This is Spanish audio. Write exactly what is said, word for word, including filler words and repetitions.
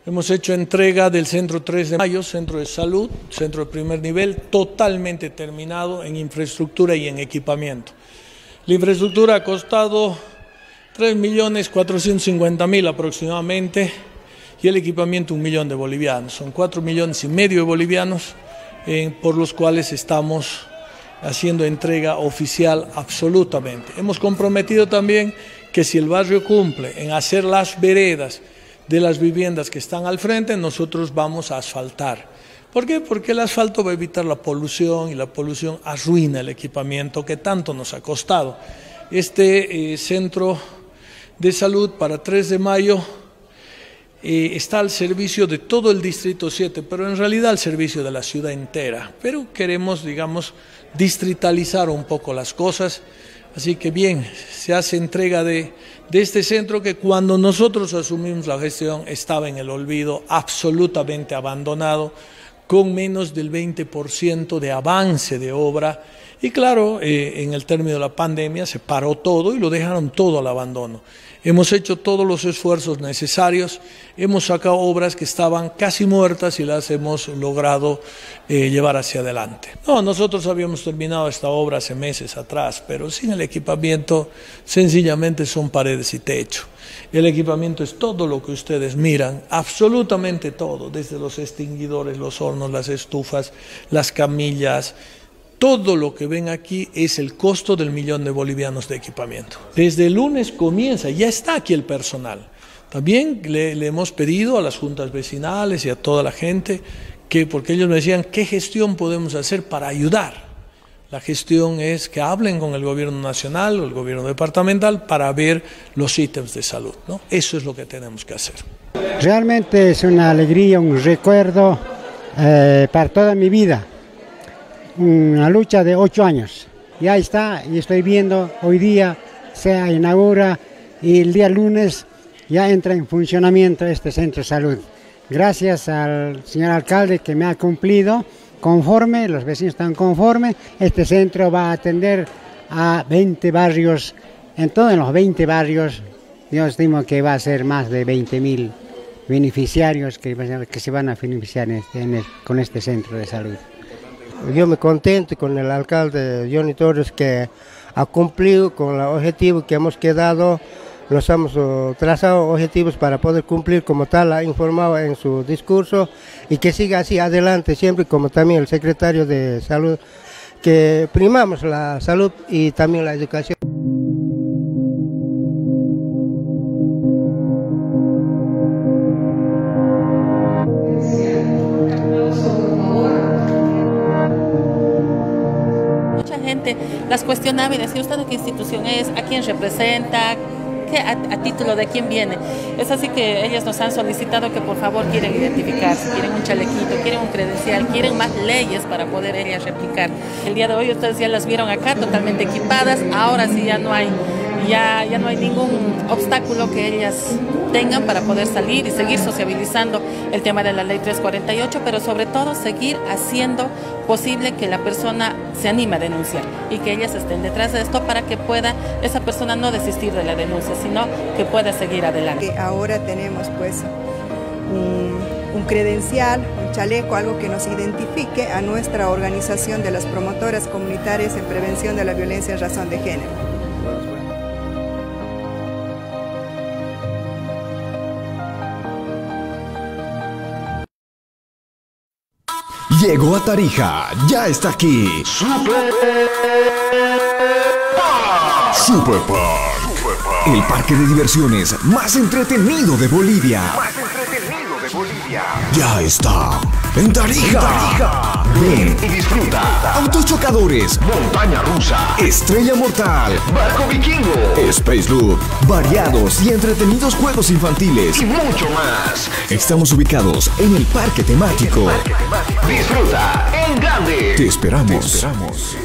Hemos hecho entrega del Centro tres de mayo, Centro de Salud, Centro de Primer Nivel, totalmente terminado en infraestructura y en equipamiento. La infraestructura ha costado tres millones cuatrocientos cincuenta mil aproximadamente y el equipamiento un millón de bolivianos. Son cuatro millones y medio de bolivianos eh, por los cuales estamos haciendo entrega oficial absolutamente. Hemos comprometido también que si el barrio cumple en hacer las veredas de las viviendas que están al frente, nosotros vamos a asfaltar. ¿Por qué? Porque el asfalto va a evitar la polución y la polución arruina el equipamiento que tanto nos ha costado. Este eh, centro de salud para tres de mayo eh, está al servicio de todo el distrito siete, pero en realidad al servicio de la ciudad entera. Pero queremos, digamos, distritalizar un poco las cosas. Así que bien, se hace entrega de, de este centro que cuando nosotros asumimos la gestión estaba en el olvido, absolutamente abandonado, con menos del veinte por ciento de avance de obra. Y claro, eh, en el término de la pandemia se paró todo y lo dejaron todo al abandono. Hemos hecho todos los esfuerzos necesarios, hemos sacado obras que estaban casi muertas y las hemos logrado eh, llevar hacia adelante. No, nosotros habíamos terminado esta obra hace meses atrás, pero sin el equipamiento sencillamente son paredes y techo. El equipamiento es todo lo que ustedes miran, absolutamente todo, desde los extinguidores, los hornos, las estufas, las camillas. Todo lo que ven aquí es el costo del millón de bolivianos de equipamiento. Desde el lunes comienza, ya está aquí el personal. También le, le hemos pedido a las juntas vecinales y a toda la gente, que porque ellos me decían, ¿qué gestión podemos hacer para ayudar? La gestión es que hablen con el gobierno nacional o el gobierno departamental para ver los ítems de salud, ¿no? Eso es lo que tenemos que hacer. Realmente es una alegría, un recuerdo eh, para toda mi vida. Una lucha de ocho años, y ahí está, y estoy viendo, hoy día se inaugura y el día lunes ya entra en funcionamiento este centro de salud. Gracias al señor alcalde que me ha cumplido, conforme, los vecinos están conformes, este centro va a atender a veinte barrios, en todos los veinte barrios, yo estimo que va a ser más de veinte mil beneficiarios que, que se van a beneficiar en este, en el, con este centro de salud. Yo me contento con el alcalde Johnny Torres que ha cumplido con los objetivos que hemos quedado, nos hemos trazado objetivos para poder cumplir como tal, ha informado en su discurso y que siga así adelante siempre, como también el secretario de Salud, que primamos la salud y también la educación. Las cuestionaba y decía, ¿usted de qué institución es? ¿A quién representa? ¿Qué, a, ¿A título de quién viene? Es así que ellas nos han solicitado que por favor quieren identificarse, quieren un chalequito, quieren un credencial, quieren más leyes para poder ellas replicar. El día de hoy ustedes ya las vieron acá totalmente equipadas, ahora sí ya no hay, ya, ya no hay ningún obstáculo que ellas tengan para poder salir y seguir sociabilizando el tema de la ley trescientos cuarenta y ocho, pero sobre todo seguir haciendo posible que la persona se anime a denunciar y que ellas estén detrás de esto para que pueda esa persona no desistir de la denuncia, sino que pueda seguir adelante. Que ahora tenemos pues un, un credencial, un chaleco, algo que nos identifique a nuestra organización de las promotoras comunitarias en prevención de la violencia en razón de género. Llegó a Tarija, ya está aquí. Super Park. Super Park. El parque de diversiones más entretenido de Bolivia. Más entretenido de Bolivia. Ya está en Tarija. En Tarija. Ven y disfruta. Autos chocadores, montaña rusa, estrella mortal, barco vikingo, Space Loop, variados y entretenidos juegos infantiles y mucho más. Estamos ubicados en el parque temático. Disfruta en grande. Te esperamos. Te esperamos.